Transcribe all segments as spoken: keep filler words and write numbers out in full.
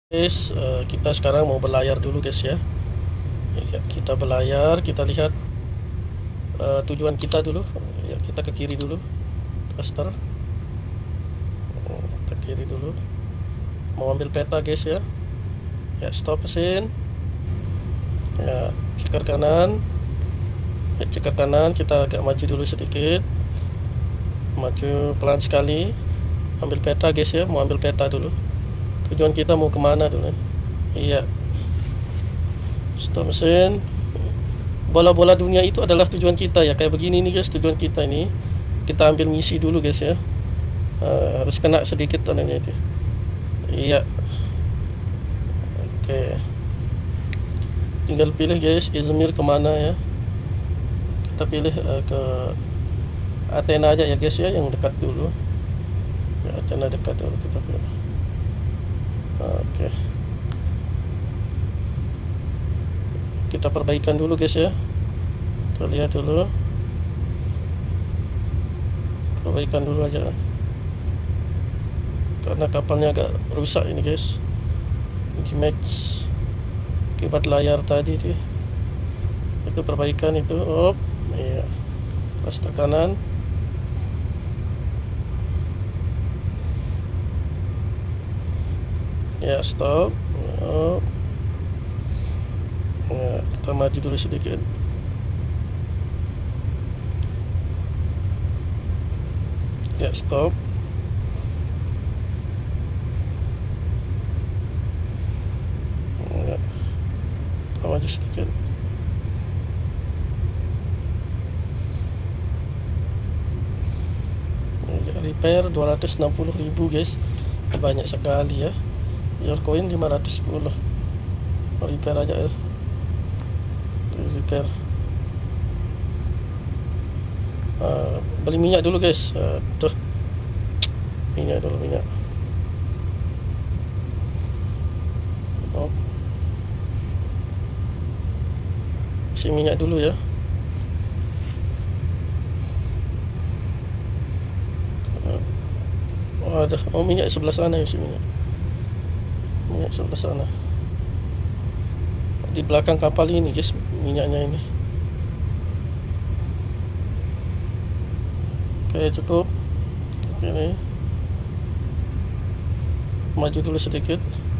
Guys, uh, kita sekarang mau berlayar dulu guys ya. Ya, kita berlayar, kita lihat uh, tujuan kita dulu. Ya, kita ke kiri dulu. Thruster. Oh, kita kiri dulu. Mau ambil peta guys ya. Ya, stop mesin. Ya, ceker kanan. Ya, ceker kanan, kita agak maju dulu sedikit. Maju pelan sekali. Ambil peta guys ya, mau ambil peta dulu. Tujuan kita mau kemana dulu? Iya. Stop mesin. Bola-bola dunia itu adalah tujuan kita ya. Kayak begini nih guys, tujuan kita ini. Kita ambil misi dulu guys ya. Uh, harus kena sedikit tanahnya itu. Iya. Oke. Tinggal pilih guys, Izmir kemana ya. Kita pilih uh, ke Athena aja ya guys ya, yang dekat dulu. Ya, Athena dekat dulu kita pilih. Oke. Kita perbaikan dulu guys ya. Kita lihat dulu. Perbaikan dulu aja. Karena kapalnya agak rusak ini guys. Di match akibat layar tadi tuh. Itu perbaikan itu. Op. Iya. Thruster kanan. Ya, stop. Oh. Ya, kita maju dulu sedikit. Ya, stop. Ya, kita maju sedikit. Ya, repair dua ratus enam puluh ribu guys. Banyak sekali ya. Your coin lima ratus sepuluh. Repair aja ya. Repair. Uh, beli minyak dulu guys. Uh, tuh. Minyak dulu minyak. Oh. Isi minyak dulu ya. Uh, oh ada. Oh minyak sebelah sana isi minyak. Minyak sebelah sana. Di belakang kapal ini guys, minyaknya ini. Oke cukup. Ini maju dulu sedikit.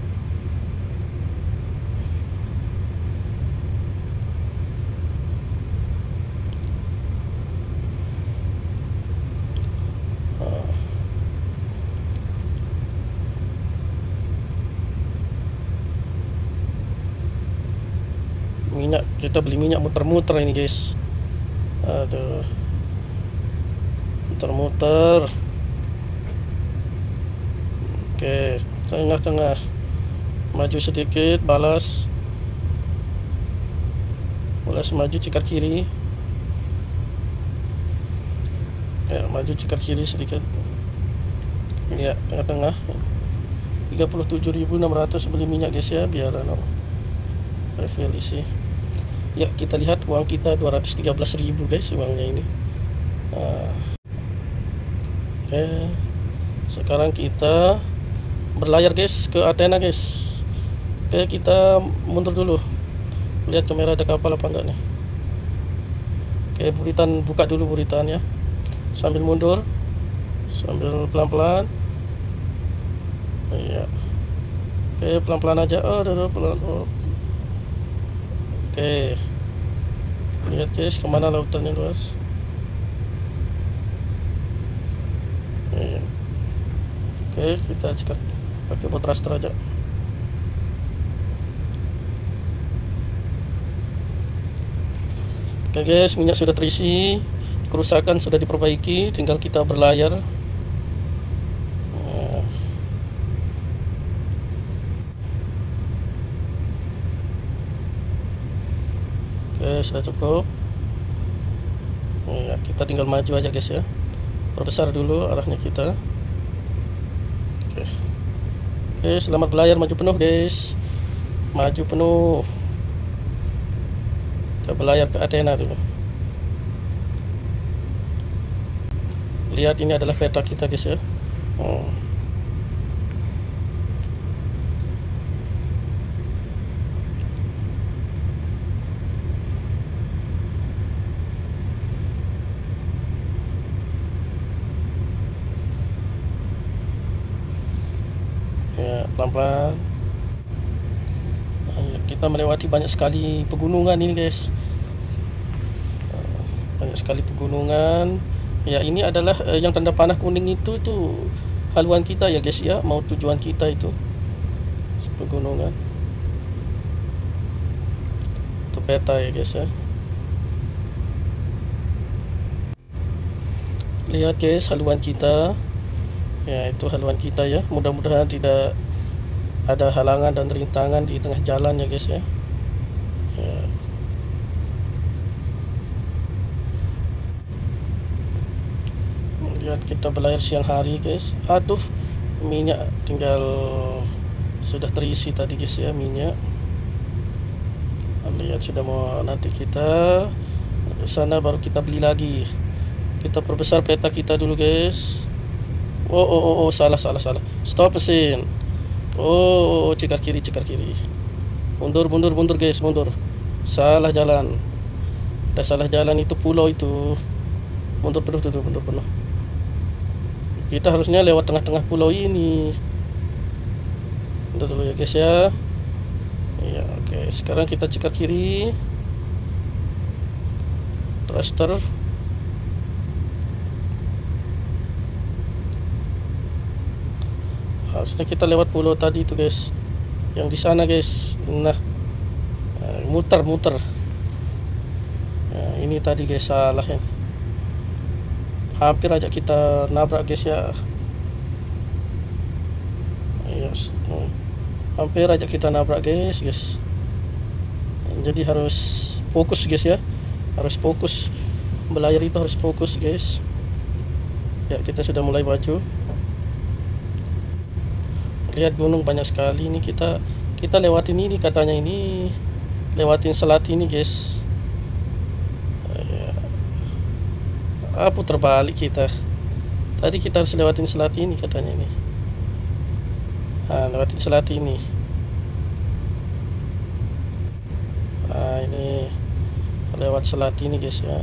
Minyak, kita beli minyak muter-muter ini guys. Aduh, muter-muter. Oke, tengah-tengah, maju sedikit, balas, balas maju cekat kiri. Ya, maju cekat kiri sedikit. Ya, tengah-tengah. tiga puluh tujuh ribu enam ratus beli minyak guys ya, biar no, refill isi. Ya, kita lihat uang kita dua ratus tiga belas ribu guys, uangnya ini. Nah, oke, sekarang kita berlayar guys ke Athena guys. Oke, kita mundur dulu. Lihat kamera ada kapal apa enggak nih. Oke, buritan buka dulu buritan ya. Sambil mundur, sambil pelan-pelan. Iya. Oke, pelan-pelan aja. Oh, udah, pelan. Oh. Oke, lihat guys kemana lautannya luas. Iya. Oke, kita cekat pakai bot thruster aja. Oke guys, minyak sudah terisi, kerusakan sudah diperbaiki, tinggal kita berlayar. Oke, sudah cukup. Ya, kita tinggal maju aja guys ya. Perbesar dulu arahnya kita. Oke. Oke, selamat berlayar, maju penuh guys. Maju penuh. Kita berlayar ke Athena dulu. Lihat ini adalah peta kita guys ya. Oh. pelan-pelan. Kita melewati banyak sekali pegunungan ini guys, banyak sekali pegunungan. Ya, ini adalah uh, yang tanda panah kuning itu itu haluan kita ya guys ya, mau tujuan kita itu pegunungan. Itu peta ya guys ya. Lihat guys haluan kita. Ya, itu haluan kita ya. Mudah-mudahan tidak ada halangan dan rintangan di tengah jalan ya guys ya. Ya. Lihat kita berlayar siang hari guys. Aduh, minyak tinggal sudah terisi tadi guys ya, minyak. Lihat sudah mau, nanti kita di sana baru kita beli lagi. Kita perbesar peta kita dulu guys. Oh oh oh, oh salah salah salah. Stop mesin. Oh, cekar kiri cekar kiri. Mundur mundur mundur guys, mundur. Salah jalan. Udah salah jalan, itu pulau itu. Mundur penuh tuh, mundur penuh. Kita harusnya lewat tengah-tengah pulau ini. Mundur dulu ya guys ya. Ya oke, okay. Sekarang kita cekar kiri. Thruster. Harusnya kita lewat pulau tadi itu guys, yang di sana guys. Nah, muter muter. Nah, ini tadi guys salah ya. Hampir aja kita nabrak guys ya. Yes. Hampir aja kita nabrak guys guys. Jadi harus fokus guys ya. Harus fokus. Berlayar itu harus fokus guys. Ya, kita sudah mulai maju. Lihat gunung banyak sekali ini, kita kita lewatin ini katanya, ini lewatin selat ini guys. Ah, putar balik kita. Tadi kita harus lewatin selat ini katanya ini. Ah, lewatin selat ini. Ah, ini lewat selat ini guys ya.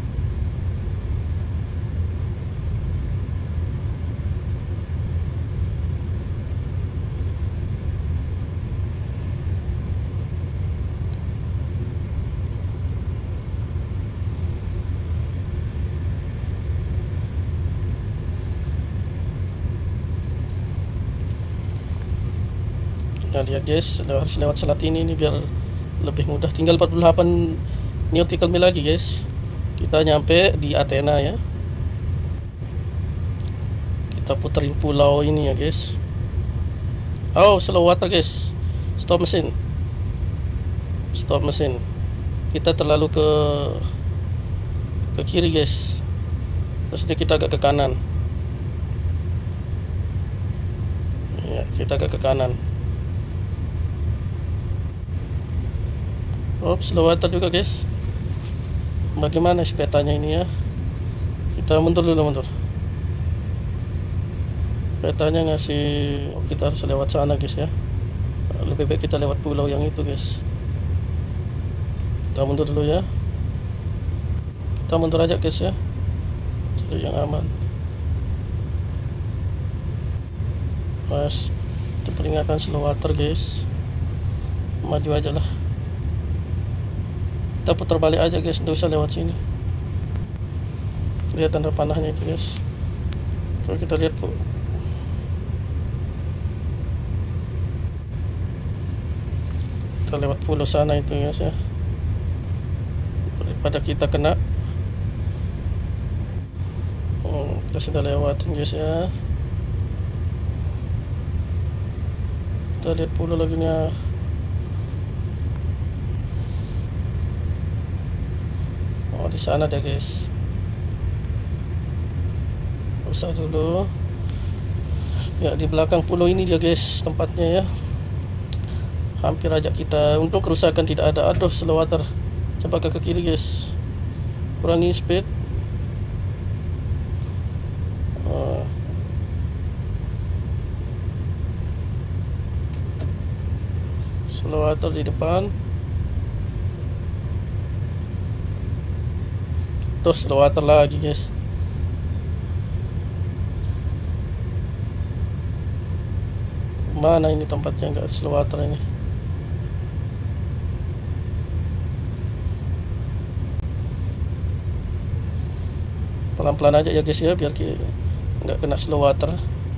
Nah, lihat guys, harus lewat selat ini nih biar lebih mudah. Tinggal empat puluh delapan nautical mil lagi guys, kita nyampe di Athena ya. Kita puterin pulau ini ya guys. Oh, slow water guys. Stop mesin. Stop mesin. Kita terlalu ke ke kiri guys. Terus kita agak ke kanan. Ya, kita agak ke kanan. Oh, slow water juga guys. Bagaimana sih petanya ini ya? Kita mundur dulu, mundur. Petanya ngasih oh, kita harus lewat sana guys ya. Lebih baik kita lewat pulau yang itu guys. Kita mundur dulu ya. Kita mundur aja guys ya, cari yang aman. Mas, itu peringatan slow water guys. Maju aja lah. Kita putar balik aja guys, nggak usah lewat sini. Lihat tanda panahnya itu guys. Coba kita lihat bu. Kita lewat pulau sana itu guys ya, daripada kita kena. Oh, kita sudah lewatin guys ya. Kita lihat pulau lagi nih. Oh, di sana deh guys. Usah dulu. Ya, di belakang pulau ini dia guys tempatnya ya. Hampir aja kita, untuk kerusakan tidak ada. Aduh, slow water. Coba ke kiri guys. Kurangi speed. Oh. Slow water di depan. Tuh, slow water lagi guys. Mana ini tempatnya nggak ada slow water ini? Pelan-pelan aja ya guys ya, biar nggak kena slow water.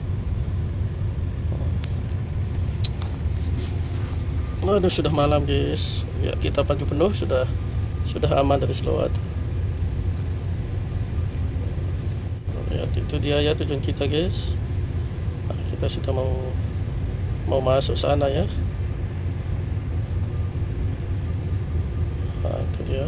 Aduh, sudah malam guys. Ya, kita pagi penuh sudah sudah aman dari slow water. Ya, itu dia ya tujuan kita guys. Nah, kita sudah mau mau masuk sana ya. Nah, itu dia.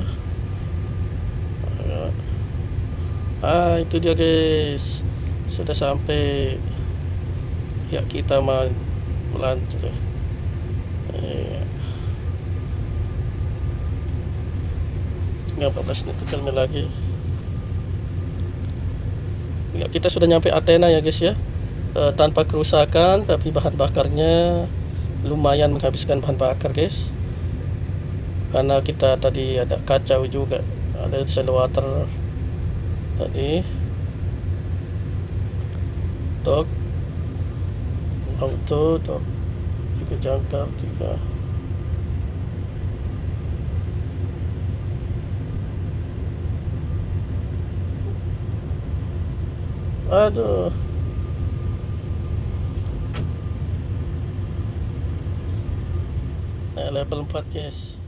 Ah, itu dia guys. Sudah sampai. Ya, kita mau melanjut. Ya. Tinggal empat belas menit lagi. Ya, kita sudah nyampe Athena ya guys ya. E, tanpa kerusakan, tapi bahan bakarnya lumayan menghabiskan bahan bakar guys. Karena kita tadi ada kacau juga, ada slow water tadi. Dok auto dok tiga jangkar tiga. Aduh, nah, level empat guys.